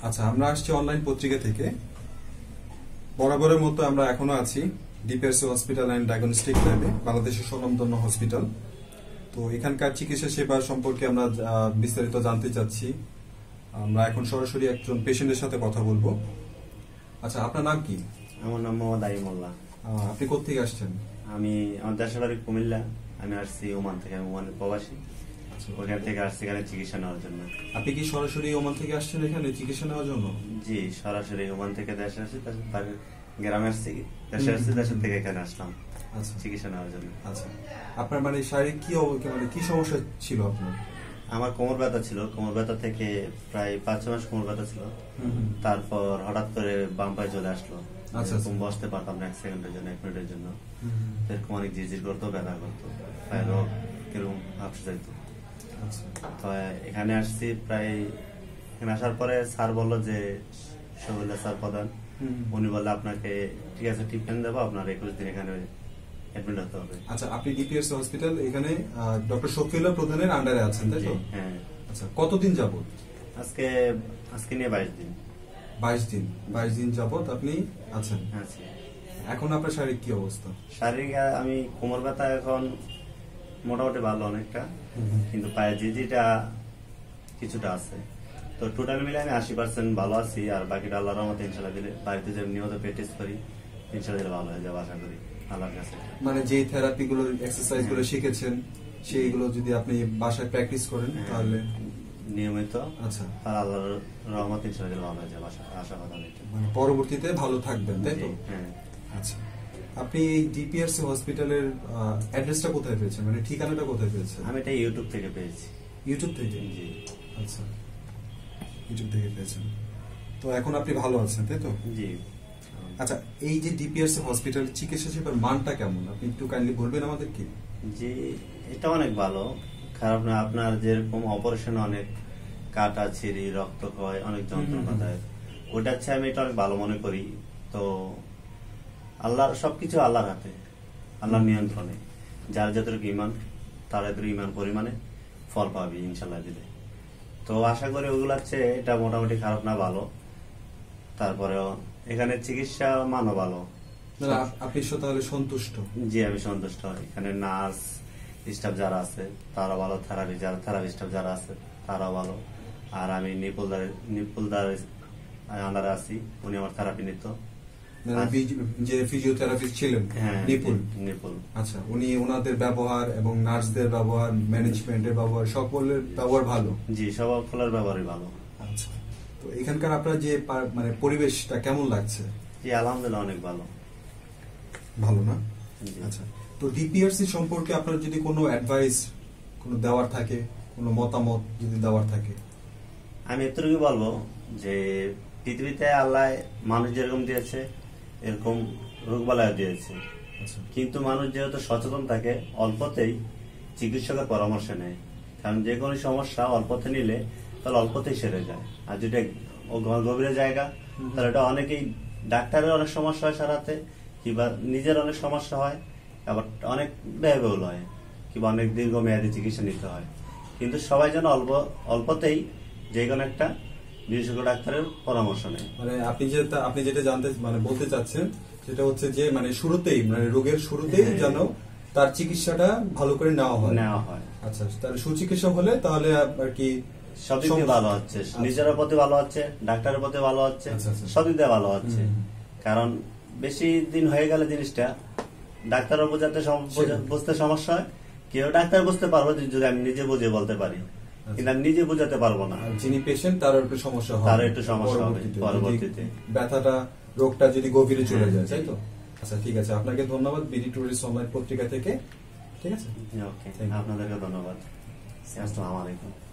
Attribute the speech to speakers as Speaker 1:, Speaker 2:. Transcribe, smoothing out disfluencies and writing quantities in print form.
Speaker 1: আচ্ছা, আমরা আসছি অনলাইন পত্রিকা থেকে। বরাবরের মতো আমরা এখনো আছি ডিপিআরসি হসপিটাল অ্যান্ড ডায়াগনস্টিক ল্যাবে, বাংলাদেশের স্বনামধন্য হসপিটাল। তো এখানকার চিকিৎসা সেবা সম্পর্কে আমরা বিস্তারিত জানতে চাচ্ছি। আমরা এখন সরাসরি একজন পেশেন্টের সাথে কথা বলবো। আচ্ছা, আপনার নাম কি?
Speaker 2: আমার নাম মোহাম্মদ আইমুল্লাহ।
Speaker 1: আপনি কোত্থেকে আসছেন?
Speaker 2: আমি আমার দেশের বাড়ি কুমিল্লা। আমি আসছি ওমান থেকে, আমি ওমানের প্রবাসী। ওখান থেকে আসছি এখানে চিকিৎসা নেওয়ার জন্য।
Speaker 1: আপনি কি সরাসরি ওমান থেকে আসছেন এখানে চিকিৎসা নেওয়ার জন্য?
Speaker 2: জি, সরাসরি ওমান থেকে দেশে আসছি, তারপর গ্রামে আসছি, দেশে আসছি, দেশের থেকে এখানে আসলাম চিকিৎসা নেওয়ার জন্য।
Speaker 1: আচ্ছা, আপনার মানে শারীরিক কি সমস্যা ছিল আপনার?
Speaker 2: আমার কোমর ব্যথা ছিল, কোমর ব্যথা থেকে প্রায় 5-6 মাস কোমর ব্যথা ছিল। তারপর হঠাৎ করে বাম পায়ে চলে আসলো। এরকম বসতে পারতাম না 1 সেকেন্ডের জন্য, 1 মিনিটের জন্য। এরকম অনেক জিজির করতো, ব্যথা করতো, পায়ের রোগ এরকম হাঁপসে যাইতো। তো এখানে আসছি, প্রায় এখানে আসার পরে স্যার বললো যে শহীদুল্লাহ স্যার প্রধান, উনি বললে আপনাকে ঠিক আছে ট্রিটমেন্ট দেবো, আপনার 21 দিন এখানে অ্যাডমিট হতে হবে।
Speaker 1: আচ্ছা, আপনি ডিপিআরসি হসপিটাল এখানে ডক্টর শফিউল্লাহ প্রধানের আন্ডারে আছেন, তাই তো?
Speaker 2: হ্যাঁ।
Speaker 1: আচ্ছা, কতদিন যাবত?
Speaker 2: আজকে নিয়ে 22 দিন।
Speaker 1: 22 দিন যাবত আপনি আছেন?
Speaker 2: আছি।
Speaker 1: এখন আপনার শারীরিক কি অবস্থা?
Speaker 2: শারীরিক আমি কোমর ব্যথা এখন মোটামুটি ভালো অনেকটা, কিন্তু পায়ে জিজিটা কিছুটা আছে। তো টোটাল মিলে আমি 80% ভালো আছি, আর বাকিটা আল্লাহর রহমতে ইনশাআল্লাহ দিলে বাড়িতে যে নিয়মিত প্র্যাকটিস করি ইনশাআল্লাহ ভালো হয়ে যাবে আশা করি আল্লাহর কাছে।
Speaker 1: মানে যে থেরাপি গুলো, এক্সারসাইজ গুলো শিখেছেন সেইগুলো যদি আপনি বাসায় প্র্যাকটিস করেন তাহলে
Speaker 2: নিয়মিত,
Speaker 1: আচ্ছা,
Speaker 2: আর আল্লাহর রহমতে ইনশাআল্লাহ ভালো হয়ে যাবে আশা কথা।
Speaker 1: মানে পরবর্তীতে ভালো থাকবেন, তাই তো?
Speaker 2: হ্যাঁ।
Speaker 1: আচ্ছা, আপনি এই ডিপিআরসি হসপিটালের অ্যাড্রেসটা কোথায় পেয়েছেন, মানে ঠিকানাটা কোথায় পেয়েছেন?
Speaker 2: আমি এটা ইউটিউব থেকে পেয়েছি।
Speaker 1: ইউটিউব থেকে?
Speaker 2: জি।
Speaker 1: আচ্ছা, ইউটিউব থেকে পেয়েছেন। তো এখন আপনি ভালো আছেন, তাই তো?
Speaker 2: জি।
Speaker 1: আচ্ছা, এই যে ডিপিআরসি হসপিটাল চিকিৎসা সেবার মানটা কেমন, আপনি একটু কাইন্ডলি বলবেন আমাদেরকে?
Speaker 2: জি, এটা অনেক ভালো, খারাপ না। আপনার যেরকম অপারেশন অনেক কাটা ছিঁড়ি, রক্তক্ষয়, অনেক যন্ত্রণা দেয়, ওটা হচ্ছে আমি এটা অনেক ভালো মনে করি। তো আল্লাহর সবকিছু আল্লাহর হাতে, আল্লাহর নিয়ন্ত্রণে। যার যতটুকু ইমান, তার এতটুকু ইমান পরিমাণে ফল পাবি ইনশাল্লাহ দিলে। তো আশা করি ওগুলো হচ্ছে এটা মোটামুটি খারাপ না, ভালো। তারপরেও এখানে চিকিৎসা মানও ভালো।
Speaker 1: আপনি তাহলে সন্তুষ্ট? জি,
Speaker 2: আমি সন্তুষ্ট। এখানে নার্স স্টাফ যারা আছে তারা ভালো, থেরাপি স্টাফ যারা আছে তারাও ভালো। আর আমি নিপুলদার আন্ডারে আছি, উনি আমার থেরাপি নিত।
Speaker 1: যে ফিজিওথেরাপিস্ট ছিলেন নিপুল, আচ্ছা, উনি ওনাদের ব্যবহার এবং নার্সদের ব্যবহার, ম্যানেজমেন্টের ব্যবহার, সকলের ব্যবহার ভালো?
Speaker 2: জি, সকলের ব্যবহারই ভালো।
Speaker 1: আচ্ছা, তো এখানকার আপনার যে মানে পরিবেশটা কেমন লাগছে?
Speaker 2: জি, আলহামদুলিল্লাহ অনেক ভালো।
Speaker 1: ভালো না? আচ্ছা, তো ডিপিআরসি সম্পর্কে আপনার যদি কোনো অ্যাডভাইস কোনো দেওয়ার থাকে, কোনো মতামত যদি দেওয়ার থাকে?
Speaker 2: আমি এতটুকু বলবো যে পৃথিবীতে আল্লাহ মানুষ যেরকম দিয়েছে এরকম রোগবালাই দিয়েছে, কিন্তু মানুষ যেহেতু সচেতন থাকে অল্পতেই চিকিৎসকের পরামর্শ নেয়। কারণ যে কোনো সমস্যা অল্পতে নিলে তাহলে অল্পতেই সেরে যায়, আর যেটা গভীরে জায়গা তাহলে এটা অনেকেই ডাক্তারের অনেক সমস্যা হয় সারাতে, কিংবা নিজের অনেক সমস্যা হয়, আবার অনেক ব্যয়বহুল হয়, কিংবা অনেক দীর্ঘমেয়াদী চিকিৎসা নিতে হয়। কিন্তু সবাই যেন অল্পতেই যে কোনো একটা বিশেষজ্ঞ ডাক্তারের পরামর্শ নেয়।
Speaker 1: মানে আপনি যেটা জানতে মানে বলতে চাচ্ছেন সেটা হচ্ছে যে মানে শুরুতেই, মানে রোগের শুরুতেই যেন তার চিকিৎসাটা ভালো করে নেওয়া হয়। আচ্ছা, তাহলে সুচিকিৎসা হলে তাহলে আর কি
Speaker 2: সবদিক দিয়ে ভালো হচ্ছে, নিজের প্রতি ভালো হচ্ছে, ডাক্তারের প্রতি ভালো হচ্ছে, সবদিক দিয়ে ভালো হচ্ছে। কারণ বেশি দিন হয়ে গেলে জিনিসটা ডাক্তারও বুঝতে সমস্যা হয়। কেউ ডাক্তার বুঝতে পারবো যদি আমি নিজে বুঝে বলতে পারি, কিন্তু আমি নিজে বুঝাতে পারবো না।
Speaker 1: যিনি পেশেন্ট তার একটু সমস্যা হবে,
Speaker 2: পরবর্তীতে
Speaker 1: ব্যথাটা, রোগটা যদি গভীরে চলে যায়, তাই তো? আচ্ছা, ঠিক আছে, আপনাকে ধন্যবাদ বিডি টুরিস্ট অনলাইন পত্রিকা থেকে। ঠিক আছে,
Speaker 2: আপনাদেরকে ধন্যবাদ। আসসালামু আলাইকুম।